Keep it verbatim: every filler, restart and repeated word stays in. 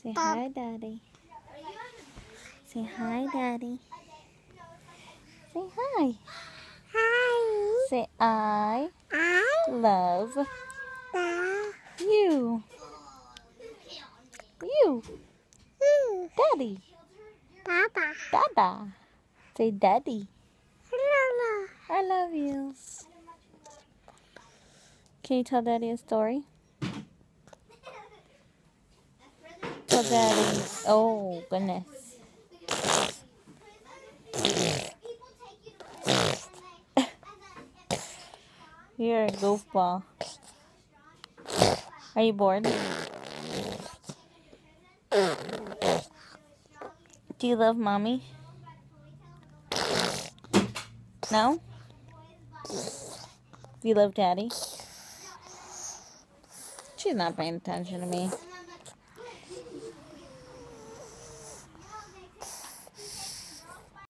Say hi, Daddy. Say hi, Daddy. Say hi. Hi. Say I I love love you. You. you. Daddy. Papa. Dada. Say Daddy. Hello. I love you. Can you tell Daddy a story? Tell Daddy. Oh, goodness. You're a goofball. Are you bored? Do you love Mommy? No? Do you love Daddy? She's not paying attention to me.